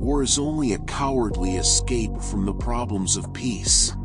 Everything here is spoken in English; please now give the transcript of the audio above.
war is only a cowardly escape from the problems of peace.